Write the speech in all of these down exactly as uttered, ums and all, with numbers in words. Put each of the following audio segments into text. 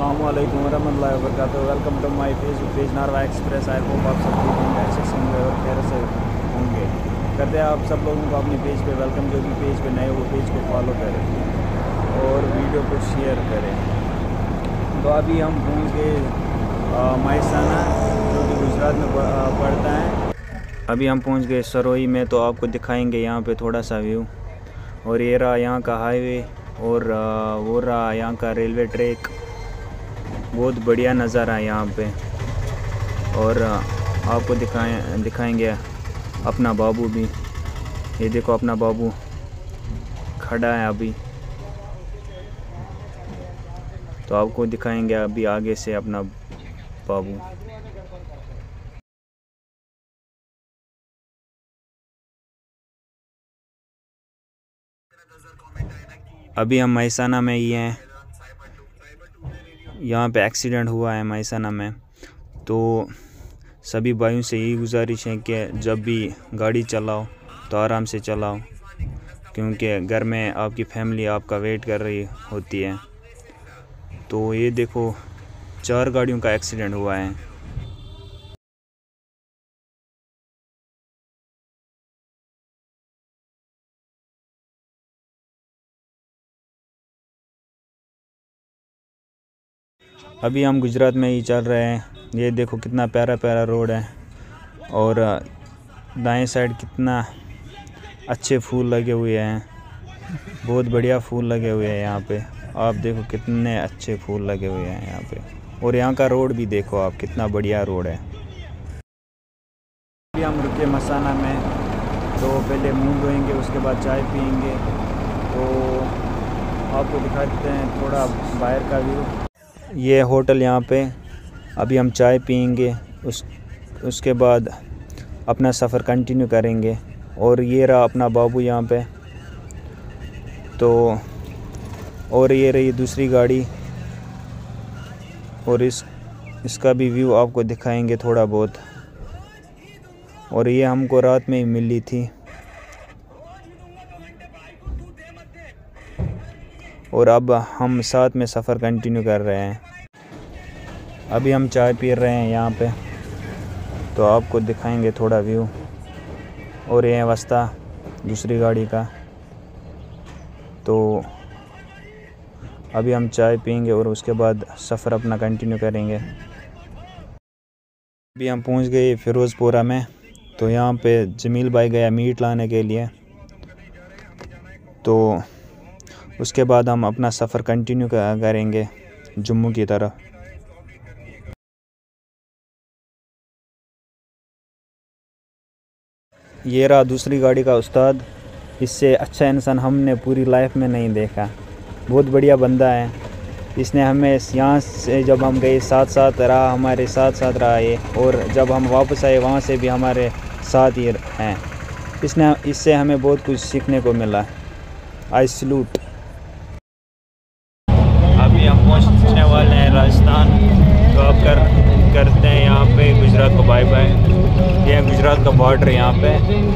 अस्सलामुअलैकुम वरहमतुल्लाहि वबरकातुहू। Welcome to my Facebook page Narwa express. I hope आप सब ठीक होंगे, ऐसे होंगे और खैर से होंगे। करते हैं आप सब लोगों को अपने पेज पे वेलकम। जो भी पेज पे नए वो पेज को फॉलो करें और वीडियो को शेयर करें। तो अभी हम पहुँच गए मेहसाना, जो कि गुजरात में पड़ता है। अभी हम पहुँच गए सरोही में, तो आपको दिखाएँगे यहाँ पर थोड़ा सा व्यू। और ये रहा यहाँ का हाईवे और वो रहा यहाँ का रेलवे ट्रैक। बहुत बढ़िया नज़ारा है यहाँ पे। और आपको दिखाएं दिखाएंगे अपना बाबू भी। ये देखो अपना बाबू खड़ा है अभी, तो आपको दिखाएंगे अभी आगे से अपना बाबू। अभी हम मेहसाना में ही हैं। यहाँ पे एक्सीडेंट हुआ है मेहसाना में, तो सभी भाइयों से यही गुजारिश है कि जब भी गाड़ी चलाओ तो आराम से चलाओ, क्योंकि घर में आपकी फैमिली आपका वेट कर रही होती है। तो ये देखो चार गाड़ियों का एक्सीडेंट हुआ है। अभी हम गुजरात में ही चल रहे हैं। ये देखो कितना प्यारा प्यारा रोड है, और दाएं साइड कितना अच्छे फूल लगे हुए हैं। बहुत बढ़िया फूल लगे हुए हैं यहाँ पे। आप देखो कितने अच्छे फूल लगे हुए हैं यहाँ पे। और यहाँ का रोड भी देखो आप, कितना बढ़िया रोड है। अभी हम रुके मेहसाना में, तो पहले मुँह धोएंगे, उसके बाद चाय पियेंगे। तो आपको दिखा देते हैं थोड़ा बाहर का व्यू। ये होटल यहाँ पे। अभी हम चाय पियेंगे, उस उसके बाद अपना सफ़र कंटिन्यू करेंगे। और ये रहा अपना बाबू यहाँ पे। तो और ये रही दूसरी गाड़ी, और इस इसका भी व्यू आपको दिखाएंगे थोड़ा बहुत। और ये हमको रात में ही मिली थी। और अब हम साथ में सफ़र कंटिन्यू कर रहे हैं। अभी हम चाय पी रहे हैं यहाँ पे, तो आपको दिखाएंगे थोड़ा व्यू। और ये रास्ता दूसरी गाड़ी का। तो अभी हम चाय पियेंगे और उसके बाद सफ़र अपना कंटिन्यू करेंगे। अभी हम पहुँच गए फ़िरोज़पुरा में, तो यहाँ पे जमील भाई गया मीट लाने के लिए। तो उसके बाद हम अपना सफ़र कंटिन्यू करेंगे जम्मू की तरफ। ये रहा दूसरी गाड़ी का उस्ताद। इससे अच्छा इंसान हमने पूरी लाइफ में नहीं देखा। बहुत बढ़िया बंदा है। इसने हमें यहाँ से जब हम गए साथ साथ रहा, हमारे साथ साथ रहा ये। और जब हम वापस आए वहाँ से भी हमारे साथ ही हैं। इसने इससे हमें बहुत कुछ सीखने को मिला। I salute. अभी हम पहुँचने वाले हैं राजस्थान। तो अब कर करते हैं यहाँ पे गुजरात को बाय बाय। ये गुजरात का बॉर्डर यहाँ पे।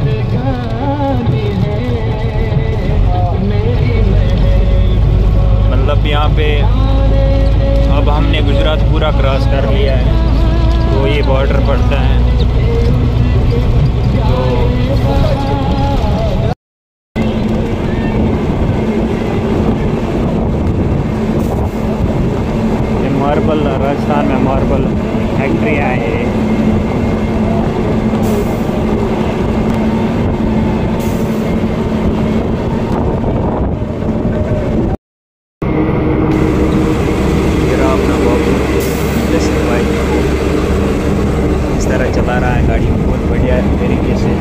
मतलब यहाँ पे अब हमने गुजरात पूरा क्रॉस कर लिया है, तो ये बॉर्डर पड़ता है। तो मार्बल, राजस्थान में मार्बल फैक्ट्रियाँ हैं। ये रहा अपना बाबू जैसे भाई इस तरह चला रहा है गाड़ी बहुत बढ़िया तरीके से।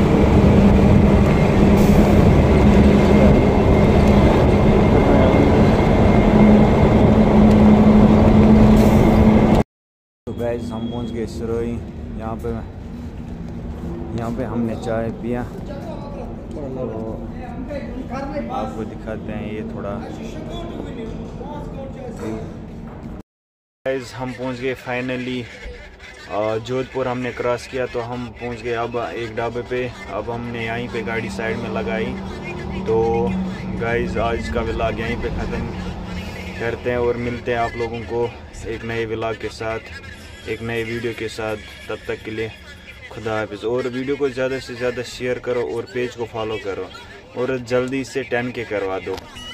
गाइस हम पहुंच गए सरोही। यहाँ पे यहाँ पे हमने चाय पिया, तो आपको दिखाते हैं ये थोड़ा। गाइस हम पहुंच गए फाइनली जोधपुर। हमने क्रॉस किया, तो हम पहुंच गए अब एक ढाबे पे। अब हमने यहीं पे गाड़ी साइड में लगाई। तो गाइस आज का व्लॉग यहीं पे ख़त्म। करते हैं और मिलते हैं आप लोगों को एक नए व्लॉग के साथ, एक नए वीडियो के साथ। तब तक के लिए खुदा हाफिज़। और वीडियो को ज़्यादा से ज़्यादा शेयर करो और पेज को फॉलो करो और जल्दी से टेन के करवा दो।